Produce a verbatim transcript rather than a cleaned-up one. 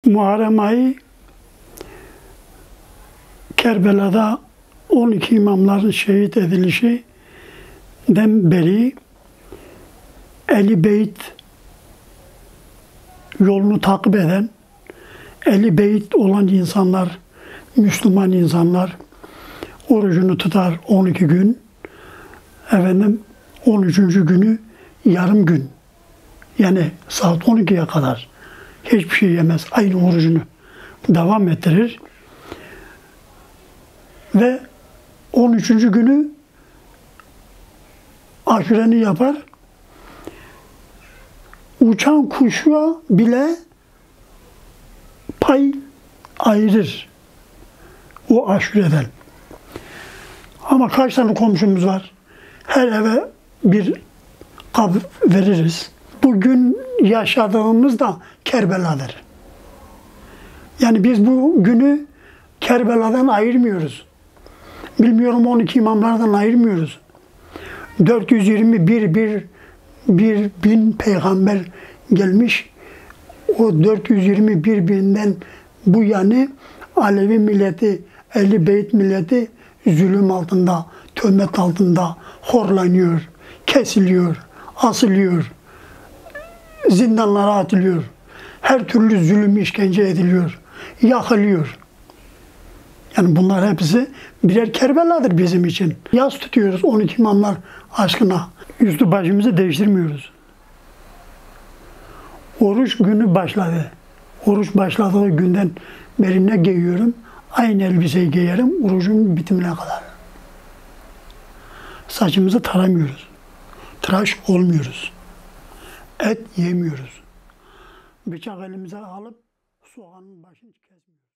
Muharrem ayı Kerbela'da on iki imamların şehit edilişinden beri Ehl-i Beyt yolunu takip eden, Ehl-i Beyt olan insanlar, Müslüman insanlar orucunu tutar on iki gün. Efendim on üçüncü günü yarım gün. Yani saat on ikiye kadar hiçbir şey yemez. Aynı orucunu devam ettirir. Ve on üçüncü günü aşureni yapar. Uçan kuşa bile pay ayırır o aşureden. Ama kaç tane komşumuz var? Her eve bir kap veririz. Bugün yaşadığımız da Kerbela'dır. Yani biz bu günü Kerbela'dan ayırmıyoruz. Bilmiyorum on iki imamlardan ayırmıyoruz. dört yüz yirmi bir bir, bir bin peygamber gelmiş. O dört yüz yirmi bir binden bu yani Alevi milleti, Ehl-i Beyt milleti zulüm altında, töhmet altında horlanıyor, kesiliyor, asılıyor, zindanlara atılıyor. Her türlü zulüm, işkence ediliyor, yakılıyor. Yani bunlar hepsi birer Kerbela'dır bizim için. Yas tutuyoruz on iki imamlar aşkına. Üstü başımızı değiştirmiyoruz. Oruç günü başladı. Oruç başladığı günden beri ne giyiyorum? Aynı elbiseyi giyerim orucun bitimine kadar. Saçımızı taramıyoruz. Tıraş olmuyoruz. Et yemiyoruz. Bıçak elimize alıp soğanın başını kesmiyoruz.